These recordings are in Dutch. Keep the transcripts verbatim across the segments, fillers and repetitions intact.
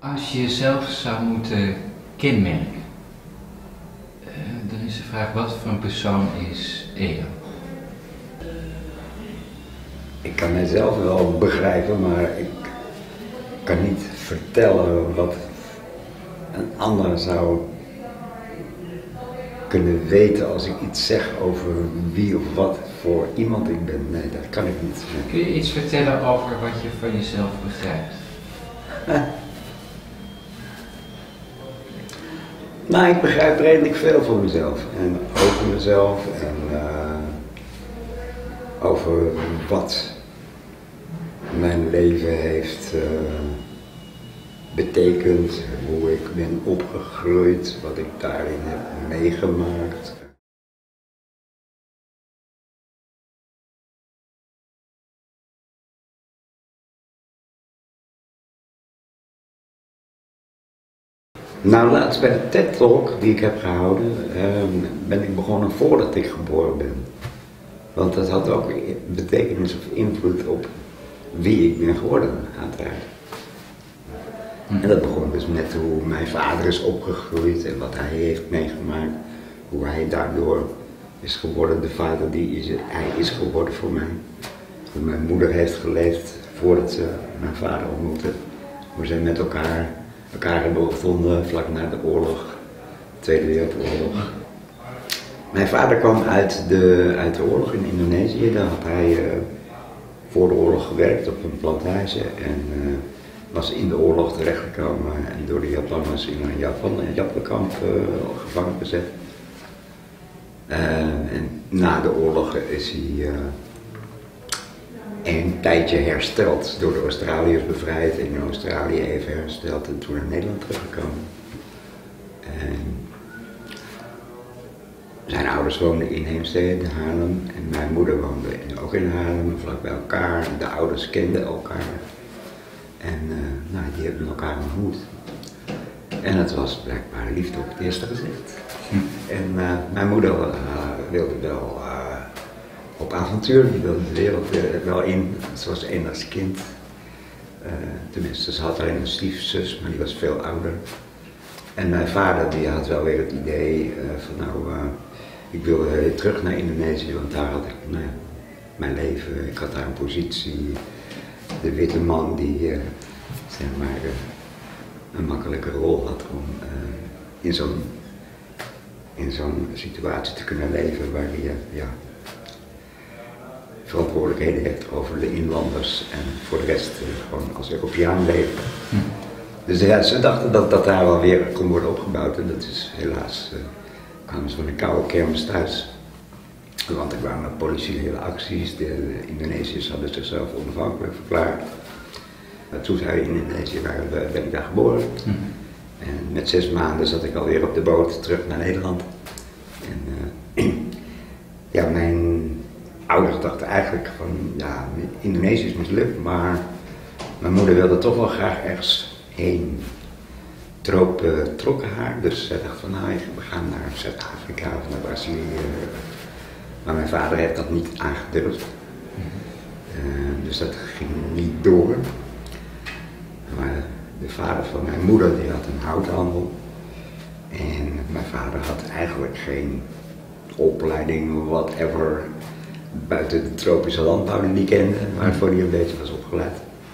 Als je jezelf zou moeten kenmerken, uh, dan is de vraag: wat voor een persoon is Edo? Ik kan mezelf wel begrijpen, maar ik kan niet vertellen wat een ander zou kunnen weten als ik iets zeg over wie of wat voor iemand ik ben. Nee, dat kan ik niet. Kun je iets vertellen over wat je van jezelf begrijpt? Eh. Nou, ik begrijp redelijk veel van mezelf en over mezelf en uh, over wat mijn leven heeft uh, betekend, hoe ik ben opgegroeid, wat ik daarin heb meegemaakt. Nou, laatst bij de TED Talk die ik heb gehouden, uh, ben ik begonnen voordat ik geboren ben. Want dat had ook betekenis of invloed op wie ik ben geworden, uiteraard. En dat begon dus met hoe mijn vader is opgegroeid en wat hij heeft meegemaakt. Hoe hij daardoor is geworden de vader die is, hij is geworden voor mij. Hoe mijn moeder heeft geleefd voordat ze mijn vader ontmoette. Hoe ze met elkaar, elkaar hebben gevonden vlak na de oorlog, de Tweede Wereldoorlog. Mijn vader kwam uit de, uit de oorlog in Indonesië. Daar had hij uh, voor de oorlog gewerkt op een plantage en uh, was in de oorlog terechtgekomen en door de Japanners in een Japan, een Japankamp uh, gevangen gezet. Uh, en na de oorlog is hij uh, een tijdje hersteld, door de Australiërs bevrijd en in Australië even hersteld en toen naar Nederland teruggekomen. En zijn ouders woonden in Heemstede, Haarlem, en mijn moeder woonde ook in Haarlem, vlak bij elkaar. De ouders kenden elkaar en uh, nou, die hebben elkaar ontmoet. En het was blijkbaar liefde op het eerste gezicht. Hm. En uh, mijn moeder uh, wilde wel uh, op avontuur, die wilde de wereld uh, wel in. Ze was enigszins kind. Uh, tenminste, ze had alleen een stiefzus, maar die was veel ouder. En mijn vader die had wel weer het idee uh, van nou, uh, ik wil weer terug naar Indonesië, want daar had ik nou ja, mijn leven, ik had daar een positie. De witte man die uh, zeg maar uh, een makkelijke rol had om uh, in zo'n in zo'n situatie te kunnen leven waar je uh, ja, verantwoordelijkheden heeft over de inlanders en voor de rest uh, gewoon als Europeaan leven. Hm. Dus ja, ze dachten dat dat daar wel weer kon worden opgebouwd en dat is helaas, uh, kwamen ze van een koude kermis thuis. Want er kwamen politieke acties, de, de Indonesiërs hadden zichzelf onafhankelijk verklaard. Uh, toen zij in Indonesië waren, ben ik daar geboren. Mm. En met zes maanden zat ik alweer op de boot terug naar Nederland. En uh, ja, mijn ouders dachten eigenlijk van, ja, Indonesië is mislukt, maar mijn moeder wilde toch wel graag ergens heen. Troop uh, trokken haar, dus zij dacht van nou, we gaan naar Zuid-Afrika of naar Brazilië. Maar mijn vader heeft dat niet aangedurfd. Uh, dus dat ging niet door. Maar de vader van mijn moeder die had een houthandel. En mijn vader had eigenlijk geen opleiding, whatever, buiten de tropische landbouw die hij kende, waarvoor hij een beetje was opgeleid.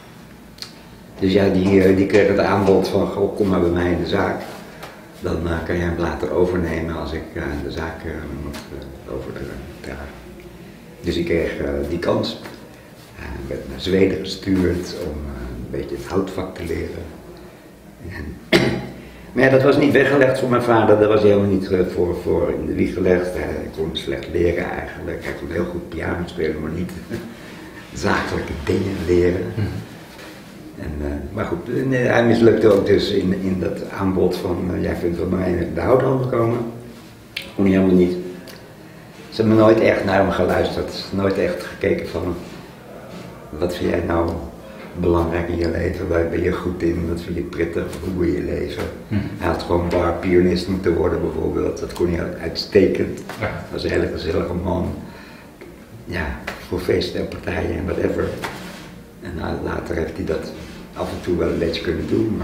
Dus ja, die, die kreeg het aanbod van, goh, kom maar bij mij in de zaak. Dan uh, kan jij hem later overnemen als ik uh, de zaak uh, moet uh, overdragen. Dus ik kreeg uh, die kans. Ik uh, werd naar Zweden gestuurd om uh, een beetje het houtvak te leren. En maar ja, dat was niet weggelegd voor mijn vader, dat was helemaal niet uh, voor, voor in de wieg gelegd. Hij kon slecht leren eigenlijk, hij kon heel goed piano spelen, maar niet zakelijke dingen leren. En, uh, maar goed, nee, hij mislukte ook dus in, in dat aanbod van uh, jij vindt van mij in de houthandel komen. Kon hij helemaal niet. Ze hebben nooit echt naar hem geluisterd, nooit echt gekeken van wat vind jij nou belangrijk in je leven, waar ben je goed in, wat vind je prettig, hoe wil je leven. Hm. Hij had gewoon barpianist moeten worden bijvoorbeeld, dat kon hij uitstekend. Ja. Dat was een hele gezellige man. Ja, voor feesten en partijen en whatever. En nou, later heeft hij dat af en toe wel een beetje kunnen doen, maar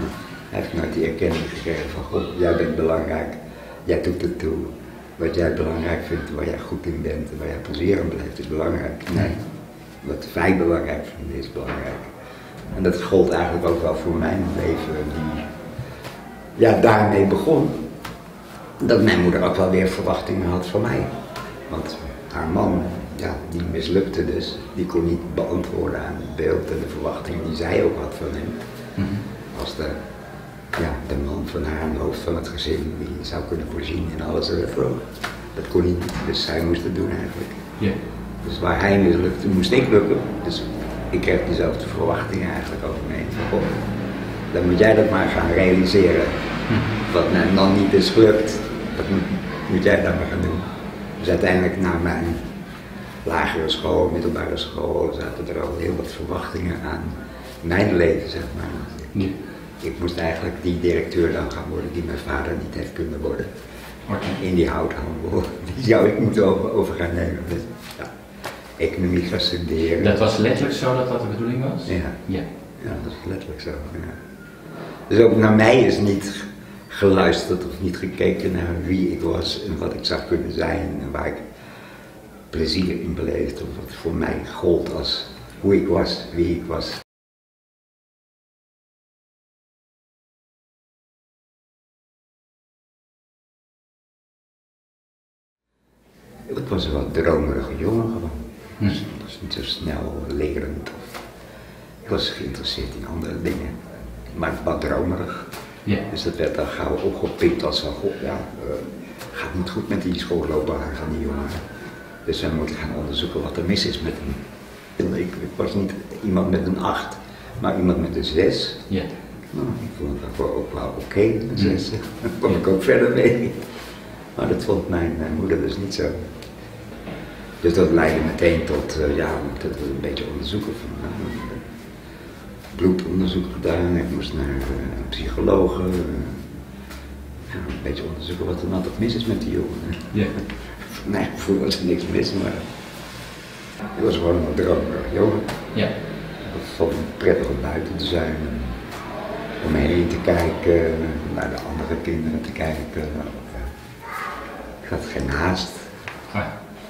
Hij heeft nooit die erkenning gekregen van God, jij bent belangrijk, jij doet het toe. Wat jij belangrijk vindt, waar jij goed in bent en waar jij plezier aan beleeft is belangrijk. Nee, wat wij belangrijk vinden is belangrijk. En dat gold eigenlijk ook wel voor mijn leven, die ja, daarmee begon. Dat mijn moeder ook wel weer verwachtingen had van mij. Want haar man, ja, die mislukte dus. Die kon niet beantwoorden aan het beeld en de verwachtingen die zij ook had van hem. Mm-hmm. Als de, ja, de man van haar hoofd van het gezin, die zou kunnen voorzien in alles en ervoor. Dat kon hij niet, dus zij moest het doen eigenlijk. Yeah. Dus waar hij mislukte, moest ik lukken. Dus ik kreeg diezelfde verwachtingen eigenlijk over me heen. Van, oh, dan moet jij dat maar gaan realiseren. Mm-hmm. Wat mijn man niet is gelukt, dat moet, moet jij dan maar gaan doen. Dus uiteindelijk na mijn lagere school, middelbare school, zaten er al heel wat verwachtingen aan mijn leven, zeg maar. Ja. Ik moest eigenlijk die directeur dan gaan worden die mijn vader niet heeft kunnen worden. Okay. In die houthandel, die zou ik moeten over, over gaan nemen. Dus, ja, economie gaan studeren. Dat was letterlijk zo dat dat de bedoeling was? Ja, ja. ja dat is letterlijk zo. Ja. Dus ook naar mij is niet geluisterd of niet gekeken naar wie ik was en wat ik zou kunnen zijn en waar ik plezier in beleefde of wat voor mij gold als hoe ik was, wie ik was. Ik was een wat dromerige jongen gewoon. Hm. Dus ik was niet zo snel lerend. Of, ik was geïnteresseerd in andere dingen, maar wat dromerig. Yeah. Dus dat werd dan gauw opgepikt als van, god ja, uh, gaat niet goed met die schoolloopbaan van die jongen. Dus we moeten gaan onderzoeken wat er mis is met hem. Ik, ik was niet iemand met een acht, maar iemand met een zes. Yeah. Nou, ik vond het ook wel oké, okay, een zes. Mm. Daar kwam ik ook verder mee. Maar dat vond mijn, mijn moeder dus niet zo. Dus dat leidde meteen tot, uh, ja, dat we een beetje onderzoeken van, uh, bloedonderzoek gedaan, ik moest naar uh, een psycholoog, uh, ja, een beetje onderzoeken wat er nou toch mis is met die jongen. Yeah. Voor mijn gevoel was er niks mis, maar ik was gewoon een dromerig jongen. Yeah. Ik vond het prettig om buiten te zijn, om me heen te kijken, naar de andere kinderen te kijken. Ik had geen haast. Ah.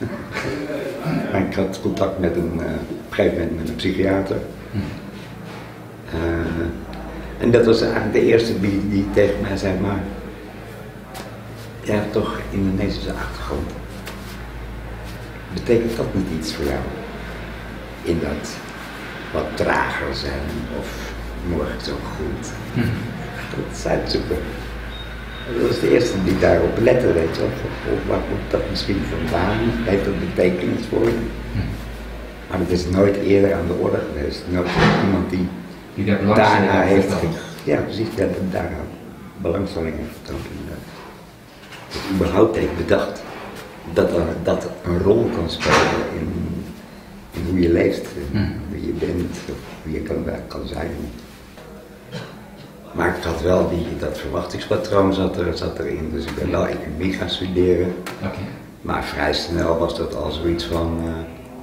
Maar ik had contact met een, uh, op een gegeven moment met een psychiater. Hm. Uh, en dat was eigenlijk de eerste die, die tegen mij zei, maar jij hebt toch Indonesische achtergrond. Betekent dat niet iets voor jou? In dat wat trager zijn of morgen zo goed. Hm. Dat is uitzoeken. Dat was de eerste die daarop lette, weet je wel. Of waar komt dat misschien vandaan? Heeft dat betekenis voor je? Hm. Maar het is nooit eerder aan de orde geweest. Nooit iemand die, die daarna heeft, ja precies, ja, daarna belangstelling heeft getoond. Dat überhaupt heeft bedacht dat er, dat een rol kan spelen in, in hoe je leeft, hm. wie je bent, of wie je kan, kan zijn. Maar ik had wel die, dat verwachtingspatroon zat, er, zat erin, dus ik ben wel economie gaan studeren. Okay. Maar vrij snel was dat al zoiets van uh,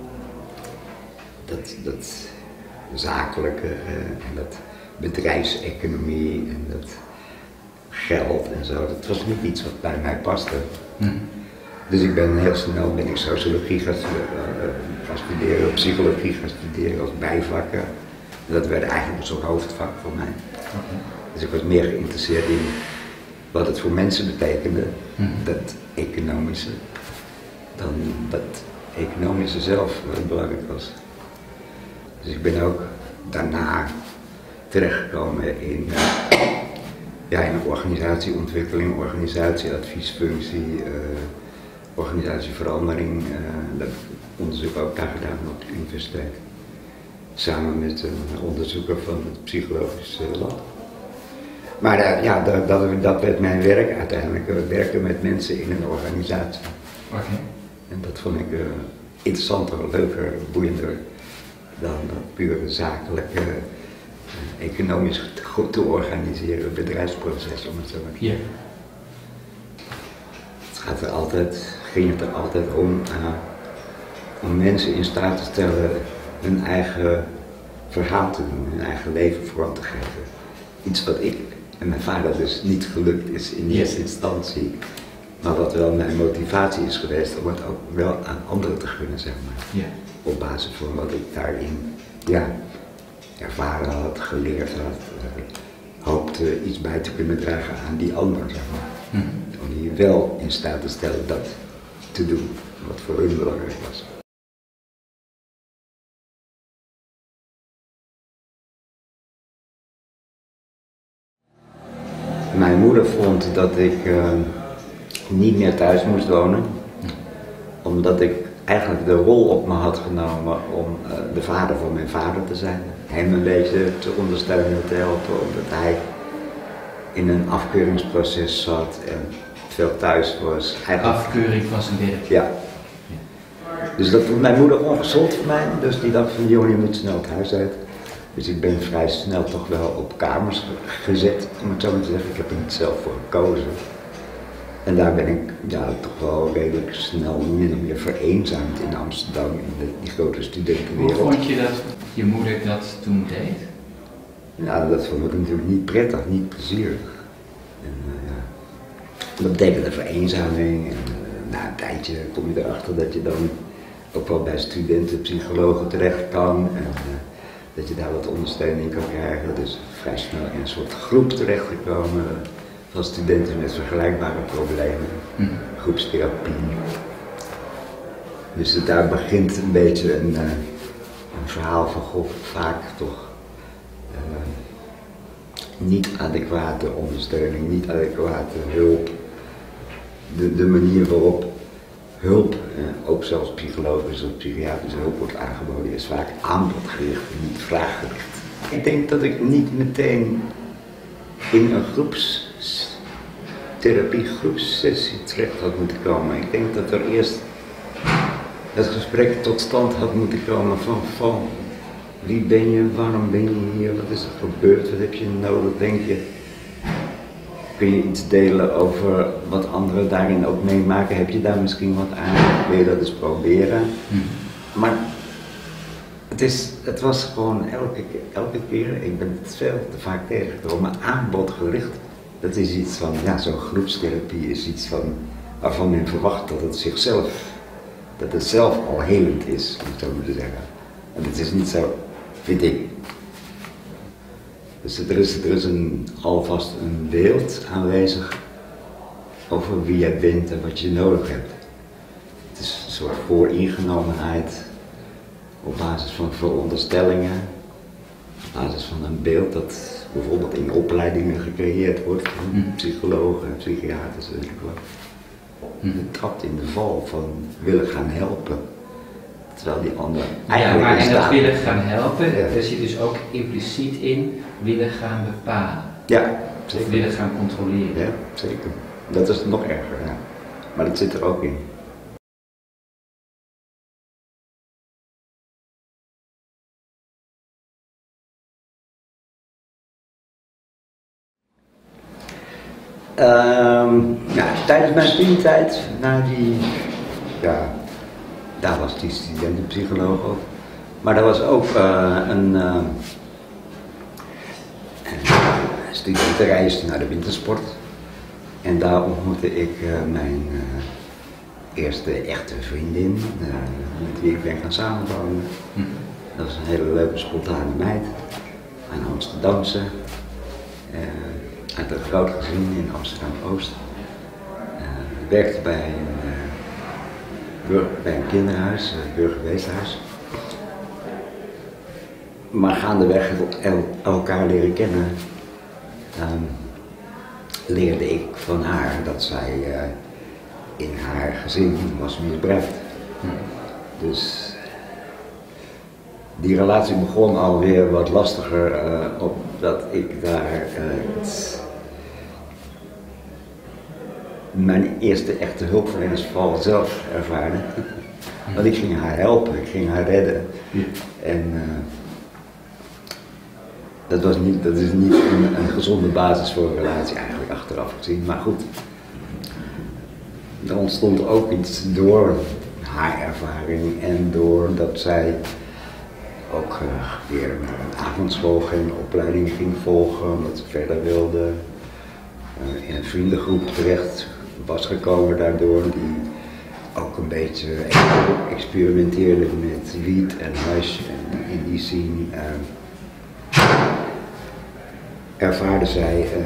dat, dat zakelijke uh, en dat bedrijfseconomie en dat geld en zo. Dat was niet iets wat bij mij paste. Mm. Dus ik ben heel snel ben ik sociologie gaan, uh, gaan studeren, psychologie gaan studeren als bijvakken. En dat werd eigenlijk een soort hoofdvak voor mij. Okay. Dus ik was meer geïnteresseerd in wat het voor mensen betekende, mm-hmm. dat economische, dan dat economische zelf wat belangrijk was. Dus ik ben ook daarna terechtgekomen in, uh, ja, in organisatieontwikkeling, organisatieadviesfunctie, uh, organisatieverandering. Uh, dat onderzoek ook daar gedaan op de universiteit. Samen met een onderzoeker van het psychologisch lab. Maar uh, ja, dat, dat, dat werd mijn werk uiteindelijk. We werken met mensen in een organisatie. Okay. En dat vond ik uh, interessanter, leuker, boeiender dan dat pure zakelijke, uh, economisch goed te organiseren bedrijfsproces, om het zo maar te zeggen. Yeah. Het gaat er altijd, ging het er altijd om, uh, om mensen in staat te stellen hun eigen verhaal te doen, hun eigen leven vorm te geven. Iets wat ik en mijn vader dus niet gelukt is in eerste instantie. Maar wat wel mijn motivatie is geweest om het ook wel aan anderen te gunnen, zeg maar. Ja. Op basis van wat ik daarin ja, ervaren had, geleerd had. Uh, hoopte iets bij te kunnen dragen aan die ander, zeg maar. Hm. Om die wel in staat te stellen dat te doen, wat voor hun belangrijk was. Mijn moeder vond dat ik uh, niet meer thuis moest wonen, omdat ik eigenlijk de rol op me had genomen om uh, de vader van mijn vader te zijn. Hem een beetje te ondersteunen, te helpen, omdat hij in een afkeuringsproces zat en veel thuis was. Eigenlijk... Afkeuring van zijn werk? Ja. Dus dat vond mijn moeder ongezond voor mij, dus die dacht van joh, je moet snel het huis uit. Dus ik ben vrij snel toch wel op kamers gezet, om het zo maar te zeggen. Ik heb er niet zelf voor gekozen. En daar ben ik ja, toch wel redelijk snel min of meer vereenzaamd in Amsterdam, in de, die grote studentenwereld. Hoe vond je dat je moeder dat toen deed? Nou, dat vond ik natuurlijk niet prettig, niet plezierig. En, uh, ja. Dat betekende vereenzaming. En, uh, na een tijdje kom je erachter dat je dan ook wel bij studenten, psychologen terecht kan. En, uh, dat je daar wat ondersteuning kan krijgen. Dus vrij snel in een soort groep terechtgekomen van studenten met vergelijkbare problemen. Mm. Groepstherapie. Dus daar begint een beetje een, uh, een verhaal van God vaak toch uh, niet adequate ondersteuning, niet adequate hulp. De, de manier waarop hulp, uh, ook zelfs psychologische of psychiatrische hulp wordt aangeboden, is vaak aanbodgericht en niet vraaggericht. Ik denk dat ik niet meteen in een groepstherapie, groepssessie terecht had moeten komen. Ik denk dat er eerst het gesprek tot stand had moeten komen van, van wie ben je, waarom ben je hier, wat is er gebeurd, wat heb je nodig, denk je. Kun je iets delen over wat anderen daarin ook meemaken? Heb je daar misschien wat aan? Wil je dat eens proberen? Hmm. Maar het, is, het was gewoon elke, elke keer, ik ben het veel te vaak tegengekomen, aanbodgericht. Dat is iets van, ja, zo'n groepstherapie is iets van, waarvan men verwacht dat het zichzelf, dat het zelf al helend is, om het zo maar te zeggen. En dat is niet zo, vind ik. Dus er is, er is een, alvast een beeld aanwezig over wie jij bent en wat je nodig hebt. Het is een soort vooringenomenheid op basis van veronderstellingen, op basis van een beeld dat bijvoorbeeld in opleidingen gecreëerd wordt van psychologen en psychiaters, weet ik wat. Je trapt in de val van willen gaan helpen. Terwijl die anderen eigenlijk ja, maar en dat staan. willen gaan helpen, Ja. daar zit dus ook impliciet in willen gaan bepalen. Ja, zeker. Of willen gaan controleren. Ja, zeker. Dat is nog erger, ja. Maar dat zit er ook in. Um, ja, tijdens mijn studietijd, na die, ja, daar was die studentenpsycholoog ook. Maar er was ook uh, een, uh, een studentenreis naar de wintersport. En daar ontmoette ik uh, mijn uh, eerste echte vriendin, uh, met wie ik ben gaan samenwonen. Hm. Dat was een hele leuke, spontane meid, een Amsterdamse. Uh, uit een groot gezin in Amsterdam-Oost. Uh, werkte bij een, uh, burger, bij een kinderhuis, uh, burgerweeshuis. Maar gaandeweg el elkaar leren kennen, um, leerde ik van haar dat zij uh, in haar gezin was misbruikt. Hm. Dus die relatie begon alweer wat lastiger, uh, omdat ik daar uh, iets mijn eerste echte hulpverlenersval zelf ervaarde. Want ik ging haar helpen, ik ging haar redden. Ja. En uh, dat, was niet, dat is niet een, een gezonde basis voor een relatie eigenlijk achteraf gezien. Maar goed, er ontstond ook iets door haar ervaring en doordat zij ook uh, weer naar een avondschool ging, een opleiding ging volgen, omdat ze verder wilde. uh, in een vriendengroep terecht was gekomen daardoor, die ook een beetje experimenteerde met wiet en hash en in die scene uh, ervaarde zij uh,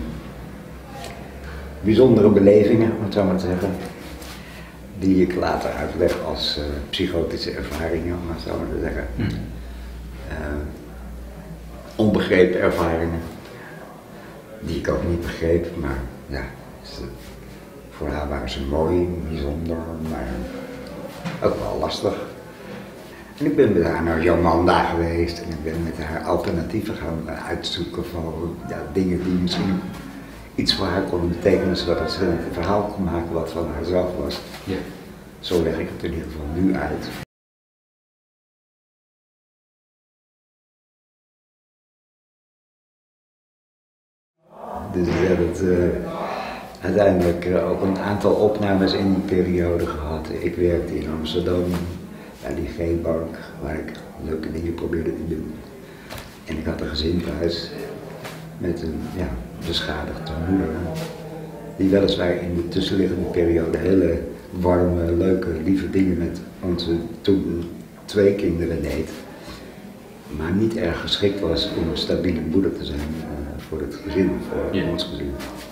bijzondere belevingen, om het zo maar te zeggen, die ik later uitleg als uh, psychotische ervaringen, om het zo maar te zeggen. Mm. Uh, onbegrepen ervaringen, die ik ook niet begreep, maar ja, ze, voor haar waren ze mooi, bijzonder, maar ook wel lastig. En ik ben met haar naar Jomanda geweest en ik ben met haar alternatieven gaan uitzoeken van ja, dingen die misschien iets voor haar konden betekenen, zodat ze een verhaal kon maken wat van haarzelf was. Ja. Zo leg ik het in ieder geval nu uit. Dus we hebben het uh, uiteindelijk uh, ook een aantal opnames in die periode gehad. Ik werkte in Amsterdam bij die G-bank, waar ik leuke dingen probeerde te doen. En ik had een gezin thuis met een ja, beschadigde moeder, die weliswaar in de tussenliggende periode hele warme, leuke, lieve dingen met onze toen twee kinderen deed. Maar niet erg geschikt was om een stabiele moeder te zijn uh, voor het gezin, voor ja. ons gezin.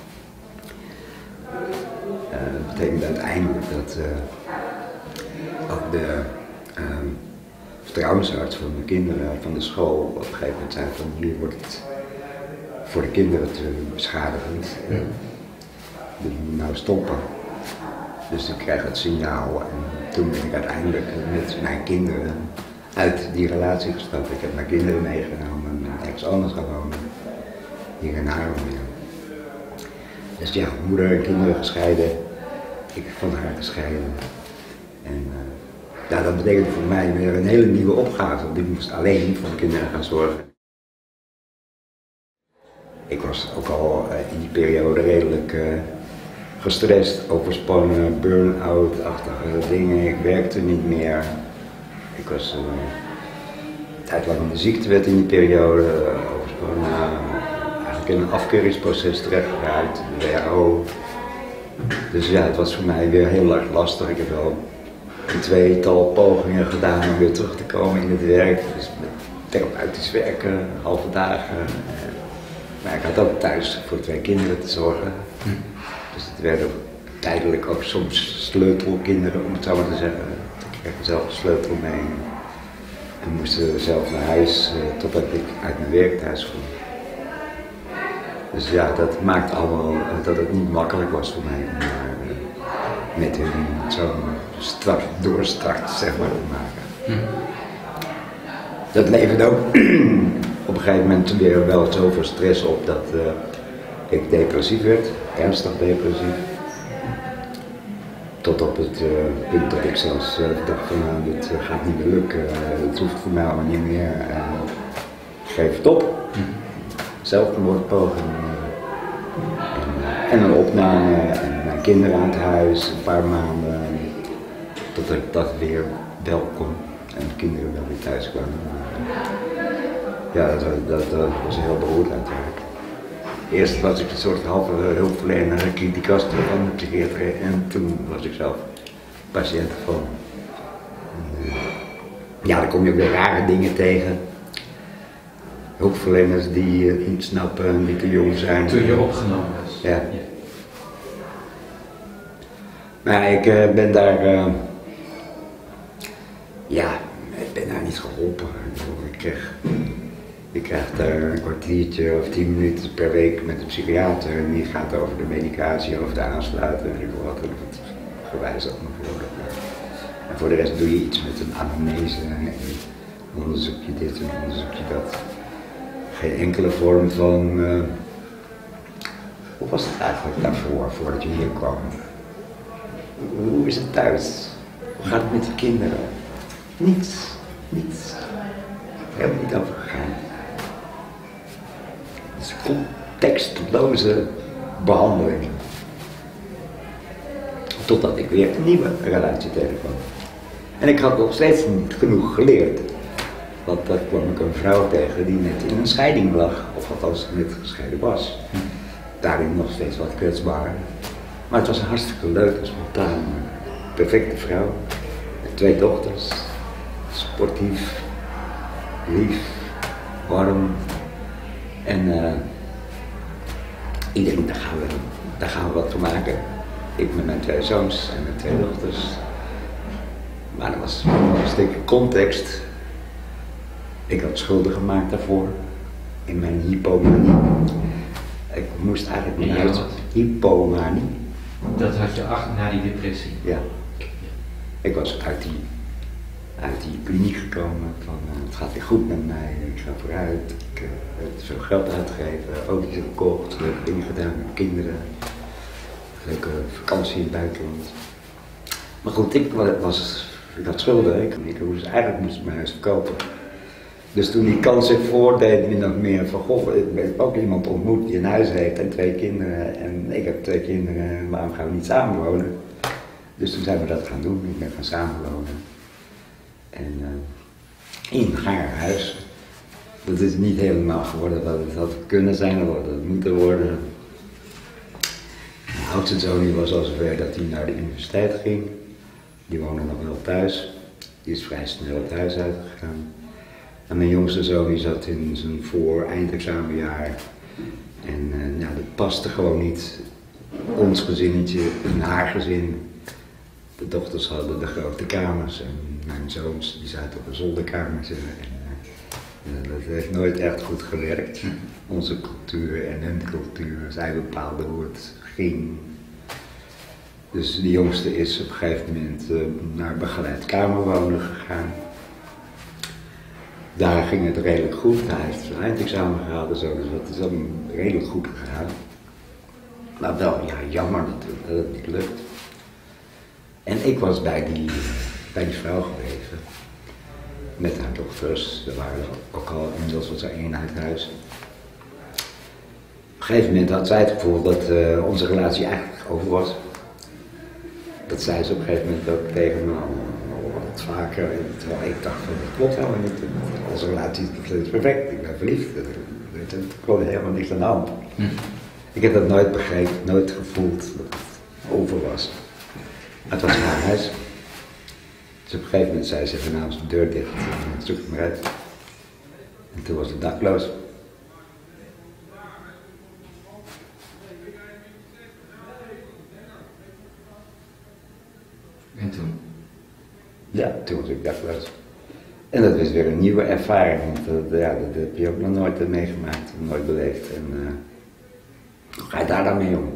Uh, dat betekent uiteindelijk dat uh, ook de uh, vertrouwensarts van de kinderen van de school op een gegeven moment zei van hier wordt het voor de kinderen te beschadigend. Uh, dus we moeten nou stoppen. Dus ik kreeg het signaal en toen ben ik uiteindelijk met mijn kinderen uit die relatie gestapt. Ik heb mijn kinderen meegenomen, mijn ex-oom is gewoon hier in Haarlem. Dus ja, moeder en kinderen gescheiden, ik van haar gescheiden. En uh, ja, dat betekent voor mij weer een hele nieuwe opgave, want ik moest alleen voor de kinderen gaan zorgen. Ik was ook al uh, in die periode redelijk uh, gestrest, overspannen, burn-out-achtige dingen. Ik werkte niet meer. Ik was uh, een tijd lang in de ziekte in die periode, uh, overspannen, uh, eigenlijk in een afkeuringsproces terechtgeraakt, de W H O. Dus ja, het was voor mij weer heel erg lastig. Ik heb wel een tweetal pogingen gedaan om weer terug te komen in het werk. Dus met therapeutisch werken, halve dagen. Maar ik had ook thuis voor twee kinderen te zorgen. Dus het werden tijdelijk ook soms sleutelkinderen, om het zo maar te zeggen. Ik kreeg zelf een sleutel mee en moesten zelf naar huis uh, totdat ik uit mijn werk thuis kwam. Dus ja, dat maakt allemaal uh, dat het niet makkelijk was voor mij om uh, met hun zo'n start, doorstart zeg maar te maken. Hm. Dat levert ook op een gegeven moment weer wel zoveel stress op dat uh, ik depressief werd, ernstig depressief. Tot op het uh, punt dat ik zelfs uh, dacht van nou, dit uh, gaat niet meer lukken, uh, het hoeft voor mij allemaal niet meer. Uh, geef het op. Zelfmoordpoging uh, en, uh, en een opname en mijn kinderen aan het huis, een paar maanden. Tot ik dat weer wel kon en de kinderen wel weer thuis kwamen. Ja, dat, dat, dat was heel beroerd uiteraard. Eerst was ik een soort halve hulpverlener, criticus van de psychiater en toen was ik zelf patiënt van. En, uh, ja, dan kom je ook weer rare dingen tegen. Hulpverleners die uh, niet snappen, die te jong zijn. Toen je opgenomen was. Ja. ja. Maar ik uh, ben daar, uh, ja, ik ben daar niet geholpen. Ik kreeg, ik krijg daar een kwartiertje of tien minuten per week met een psychiater en die gaat over de medicatie, over de aansluiten en ik wat en wat gewijs ook nog voor. En voor de rest doe je iets met een anamnese en onderzoek je dit en onderzoek je dat. Geen enkele vorm van, uh, hoe was het eigenlijk daarvoor, voordat je hier kwam? Hoe is het thuis? Hoe gaat het met de kinderen? Niets, niets. Helemaal niet over gegaan. Het is een contextloze behandeling. Totdat ik weer een nieuwe relatie tegenkwam. En ik had nog steeds niet genoeg geleerd. Want daar kwam ik een vrouw tegen die net in een scheiding lag, of althans net gescheiden was. daarin nog steeds wat kwetsbaar. Maar het was een hartstikke leuke, spontane, perfecte vrouw. Met twee dochters, sportief, lief, warm. En uh, ik denk, daar gaan, we, daar gaan we wat van maken. Ik met mijn twee zoons en mijn twee dochters. Maar dat was een stukje context. Ik had schulden gemaakt daarvoor. In mijn hypomanie. Ik moest eigenlijk niet uit. Hypomanie. Dat had je achter na die depressie? Ja. Ik was uit die, uit die kliniek gekomen van uh, het gaat weer goed met mij, ik ga vooruit, ik uh, heb veel geld uitgegeven, auto's gekocht, leuke dingen gedaan met kinderen, leuke vakantie in het buitenland. Maar goed, ik was, ik had schulden, ik, ik moest, eigenlijk moest ik mijn huis verkopen. Dus toen die kans zich voordeed, min of meer van goh, ik heb ook iemand ontmoet die een huis heeft en twee kinderen en ik heb twee kinderen, waarom gaan we niet samenwonen? Dus toen zijn we dat gaan doen, ik ben gaan samenwonen. En uh, in haar huis. Dat is niet helemaal geworden wat het had kunnen zijn, of wat het moeten worden. Mijn oudste zoon was al zover dat hij naar de universiteit ging. Die woonde nog wel thuis. Die is vrij snel het huis uitgegaan. En mijn jongste zoon die zat in zijn voor-eindexamenjaar. En uh, ja, dat paste gewoon niet. Ons gezinnetje en haar gezin. De dochters hadden de grote kamers en mijn zoons die zaten op een zolderkamer. En, uh, dat heeft nooit echt goed gewerkt. Onze cultuur en hun cultuur. Zij bepaalden hoe het ging. Dus de jongste is op een gegeven moment uh, naar begeleid kamerwonen gegaan. Daar ging het redelijk goed. Hij heeft zijn eindexamen gehaald en zo, dus dat is dan redelijk goed gegaan. Maar wel, ja, jammer natuurlijk dat het niet lukt. En ik was bij die, bij die vrouw gebleven. Met haar dochters. Er waren ook al, inmiddels was er één uit huis. Op een gegeven moment had zij het gevoel dat uh, onze relatie eigenlijk over was. Dat zei ze op een gegeven moment ook tegen me al, al wat vaker. Terwijl ik dacht van, dat klopt helemaal niet. Onze relatie is perfect, ik ben verliefd. Er klopt helemaal niks aan de hand. Hm. Ik heb dat nooit begrepen, nooit gevoeld dat het over was. Het was haar huis. Dus op een gegeven moment zei ze vanavond de deur dicht en zoek het maar uit. En toen was het dakloos. En toen? Ja, toen was ik dakloos. En dat was weer een nieuwe ervaring, want dat, ja, dat heb je ook nog nooit meegemaakt, nooit beleefd. En uh, hoe ga je daar dan mee om?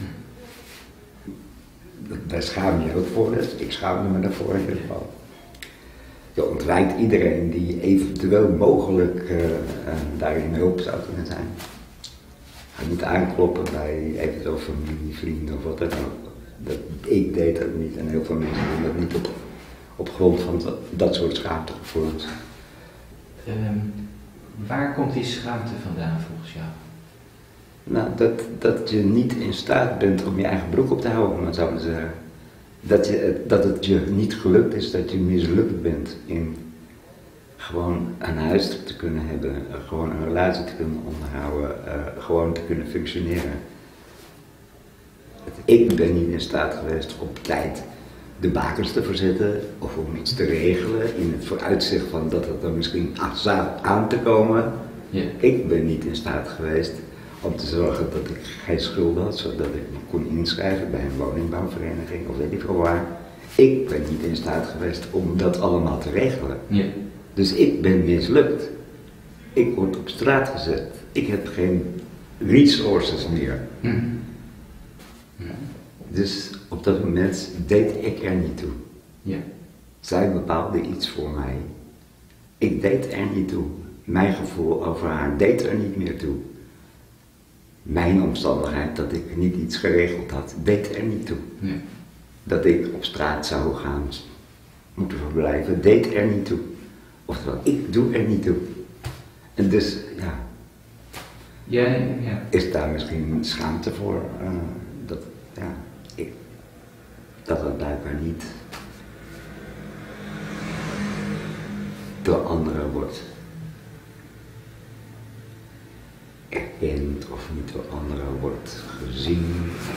Daar schaam je je ook voor, dus ik schaamde me daarvoor in ieder geval. Je ontwijkt iedereen die eventueel mogelijk uh, uh, daarin hulp zou kunnen zijn. Je moet aankloppen bij eventueel familie, vrienden of wat dan ook. Dat, ik deed dat niet en heel veel mensen doen dat niet op, op grond van dat, dat soort schaamtegevoelens. Um, waar komt die schaamte vandaan volgens jou? Nou, dat, dat je niet in staat bent om je eigen broek op te houden, om het zo te zeggen. Dat, je, dat het je niet gelukt is, dat je mislukt bent in gewoon een huis te kunnen hebben, gewoon een relatie te kunnen onderhouden, uh, gewoon te kunnen functioneren. Ik ben niet in staat geweest op tijd de bakens te verzetten of om iets te regelen in het vooruitzicht van dat het er misschien aan te komen. Ja. Ik ben niet in staat geweest om te zorgen dat ik geen schulden had, zodat ik me kon inschrijven bij een woningbouwvereniging of weet ik veel waar. Ik ben niet in staat geweest om dat allemaal te regelen. Ja. Dus ik ben mislukt. Ik word op straat gezet. Ik heb geen resources meer. Hm. Hm. Dus op dat moment deed ik er niet toe. Ja. Zij bepaalde iets voor mij. Ik deed er niet toe. Mijn gevoel over haar deed er niet meer toe. Mijn omstandigheid dat ik niet iets geregeld had, deed er niet toe. Ja. Dat ik op straat zou gaan moeten verblijven, deed er niet toe. Oftewel, ik doe er niet toe. En dus, ja, Ja, ja. is daar misschien schaamte voor. Uh, dat, ja, ik, dat het blijkbaar niet door anderen wordt erkend of niet door anderen wordt gezien.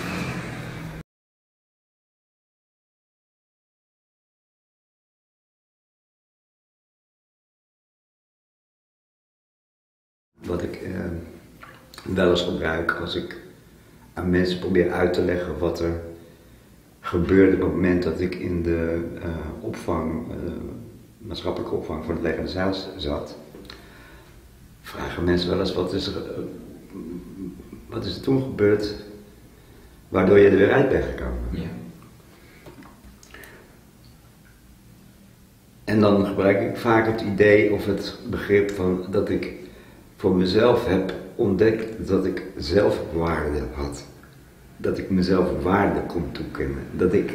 Wat ik eh, wel eens gebruik als ik aan mensen probeer uit te leggen wat er gebeurde op het moment dat ik in de uh, opvang, uh, maatschappelijke opvang voor het leger des Heils zat, vragen mensen wel eens wat is er, uh, wat is er toen gebeurd waardoor je er weer uit bent gekomen. Ja. En dan gebruik ik vaak het idee of het begrip van dat ik voor mezelf heb ontdekt dat ik zelfwaarde had. Dat ik mezelf waarde kon toekennen. Dat ik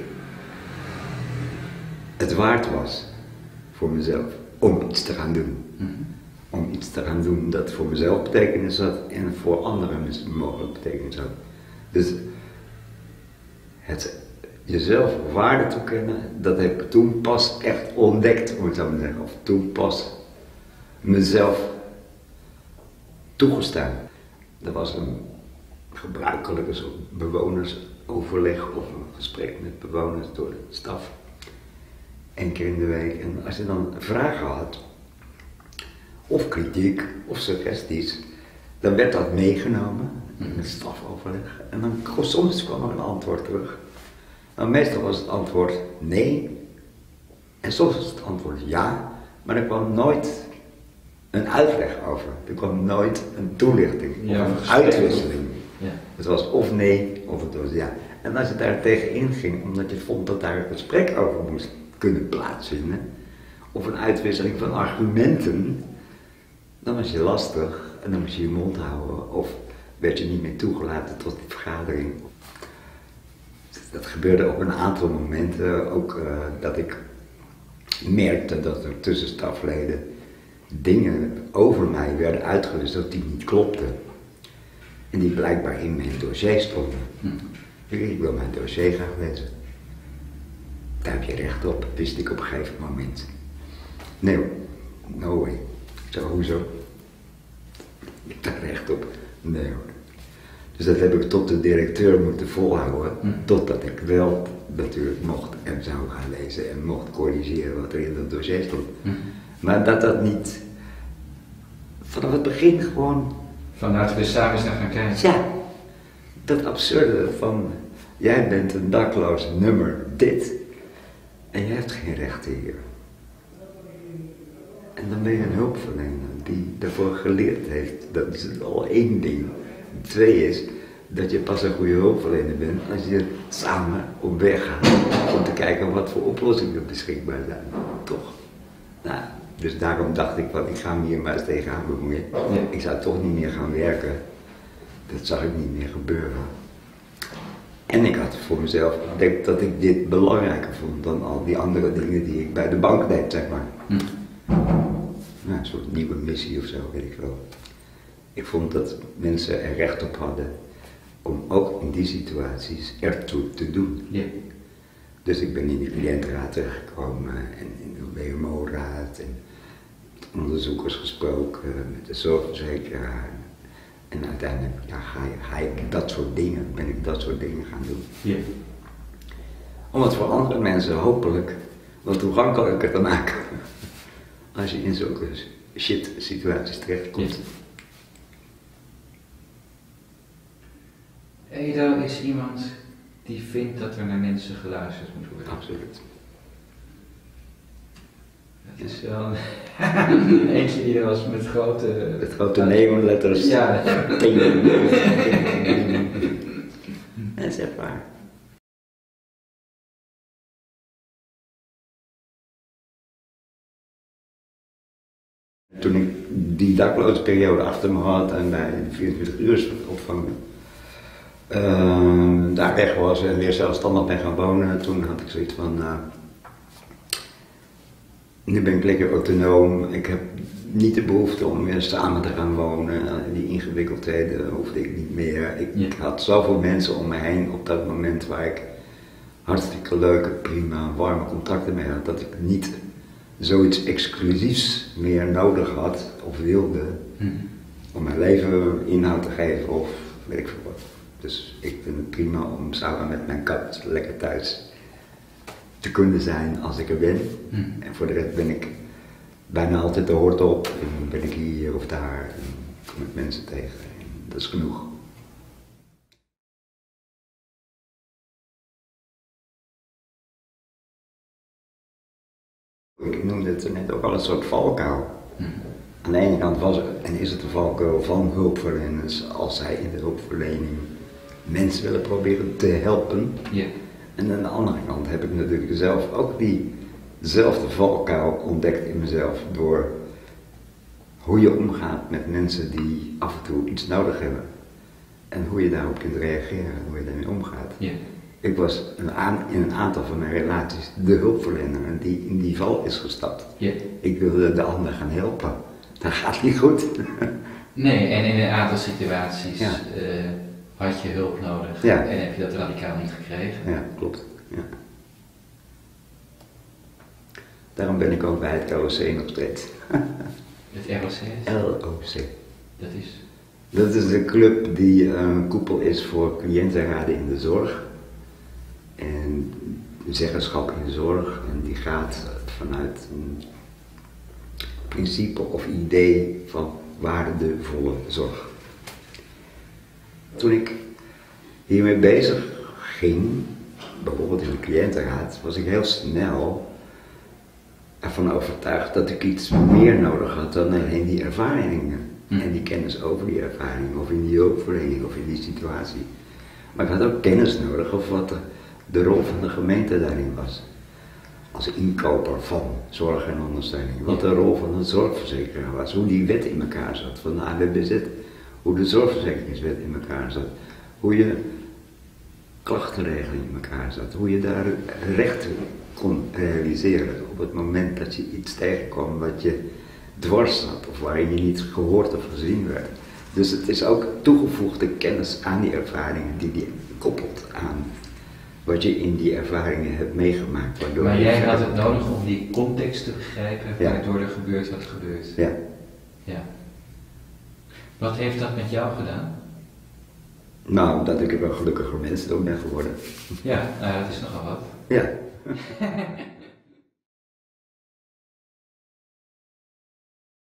het waard was voor mezelf om iets te gaan doen. Mm-hmm. Om iets te gaan doen dat voor mezelf betekenis had en voor anderen mogelijk betekenis had. Dus het jezelf waarde toekennen, dat heb ik toen pas echt ontdekt, moet ik zo maar zeggen. Of toen pas mezelf toegestaan. Er was een gebruikelijke soort bewonersoverleg of een gesprek met bewoners door de staf. Eén keer in de week. En als je dan vragen had, of kritiek, of suggesties, dan werd dat meegenomen in het stafoverleg. En dan soms kwam er een antwoord terug. Nou, meestal was het antwoord nee. En soms was het antwoord ja. Maar er kwam nooit een uitleg over. Er kwam nooit een toelichting Ja, of een uitwisseling. Ja. Het was of nee of het was ja. En als je daar tegenin ging, omdat je vond dat daar een gesprek over moest kunnen plaatsvinden, of een uitwisseling van argumenten, dan was je lastig en dan moest je je mond houden of werd je niet meer toegelaten tot die vergadering. Dat gebeurde op een aantal momenten, ook uh, dat ik merkte dat er tussen stafleden dingen over mij werden uitgewisseld die niet klopten. En die blijkbaar in mijn dossier stonden. Hm. Ik wil mijn dossier graag lezen. Daar heb je recht op, wist ik op een gegeven moment. Nee hoor, no way. Ik zei, hoezo? Ik heb daar recht op. Nee hoor. Dus dat heb ik tot de directeur moeten volhouden, hm. totdat ik wel natuurlijk mocht en zou gaan lezen en mocht corrigeren wat er in dat dossier stond. Hm. Maar dat dat niet vanaf het begin gewoon... Vanuit we samen eens naar gaan kijken. Ja, dat absurde van, jij bent een dakloos nummer dit en je hebt geen rechten hier. En dan ben je een hulpverlener die ervoor geleerd heeft, dat is al één ding. Twee is dat je pas een goede hulpverlener bent als je samen op weg gaat om te kijken wat voor oplossingen beschikbaar zijn, toch? Nou, dus daarom dacht ik, van, ik ga me hier maar eens tegenaan bemoeien. Ja. Ik zou toch niet meer gaan werken. Dat zag ik niet meer gebeuren. En ik had voor mezelf ontdekt dat ik dit belangrijker vond dan al die andere dingen die ik bij de bank deed, zeg maar. Hm. Nou, een soort nieuwe missie of zo, weet ik wel. Ik vond dat mensen er recht op hadden om ook in die situaties ertoe te doen. Ja. Dus ik ben in de cliëntenraad terechtgekomen en in de W M O-raad en met onderzoekers gesproken, met de zorgverzekeraar. En uiteindelijk ja, ga, je, ga ik dat soort dingen, ben ik dat soort dingen gaan doen. Ja. Om het voor andere mensen hopelijk wat toegankelijker te maken. Als je in zulke shit situaties terechtkomt. Ja. Edo is iemand die vindt dat er naar mensen geluisterd moet worden. Absoluut. Dat is wel eentje die er was met grote... Met grote neonletters. Ja. Dat is echt waar. Toen ik die dakloze periode achter me had en bij de vierentwintig uur opvang uh, daar weg was en weer zelfstandig ben gaan wonen, toen had ik zoiets van, uh, nu ben ik lekker autonoom, ik heb niet de behoefte om weer samen te gaan wonen, uh, die ingewikkeldheden hoefde ik niet meer. Ik, ja. ik had zoveel mensen om me heen op dat moment waar ik hartstikke leuke, prima, warme contacten mee had, dat ik niet zoiets exclusiefs meer nodig had of wilde. Hmm. om mijn leven inhoud te geven of weet ik veel wat. Dus ik vind het prima om samen met mijn kat lekker thuis te kunnen zijn als ik er ben. Hmm. En voor de rest ben ik bijna altijd de hoort op en ben ik hier of daar en kom ik mensen tegen. En dat is genoeg. Ik noemde het net ook al een soort valkuil. Hmm. Aan de ene kant was het en is het een valkuil van hulpverleners als zij in de hulpverlening mensen willen proberen te helpen. Ja. En aan de andere kant heb ik natuurlijk zelf ook diezelfde valkuil ontdekt in mezelf door hoe je omgaat met mensen die af en toe iets nodig hebben. En hoe je daarop kunt reageren en hoe je daarmee omgaat. Ja. Ik was een aan, in een aantal van mijn relaties de hulpverlener die in die val is gestapt. Ja. Ik wilde de ander gaan helpen. Dat gaat niet goed. Nee, en in een aantal situaties Ja. uh, had je hulp nodig Ja. en heb je dat radicaal niet gekregen. Ja, klopt. Ja. Daarom ben ik ook bij het L O C nog steeds. Het R O C is? L O C. Dat is? Dat is de club die een koepel is voor cliëntenraden in de zorg. En zeggenschap in de zorg. En die gaat vanuit een principe of idee van waardevolle zorg. Toen ik hiermee bezig ging, bijvoorbeeld in de cliëntenraad, was ik heel snel ervan overtuigd dat ik iets meer nodig had dan alleen die ervaringen. Hm. En die kennis over die ervaring, of in die hulpverlening, of in die situatie. Maar ik had ook kennis nodig over wat de, de rol van de gemeente daarin was. Als inkoper van zorg en ondersteuning. Wat de rol van de zorgverzekeraar was. Hoe die wet in elkaar zat van de A W B Z. Hoe de zorgverzekeringswet in elkaar zat. Hoe je klachtenregeling in elkaar zat. Hoe je daar rechten kon realiseren op het moment dat je iets tegenkwam wat je dwars zat of waarin je niet gehoord of gezien werd. Dus het is ook toegevoegde kennis aan die ervaringen die die koppelt aan wat je in die ervaringen hebt meegemaakt. Waardoor Maar je jij had verder het kan. nodig om die context te begrijpen Ja. waardoor er gebeurt wat gebeurt. Ja. Ja. Wat heeft dat met jou gedaan? Nou, dat ik er wel gelukkiger mens door ben geworden. Ja, nou dat is nogal wat. Ja.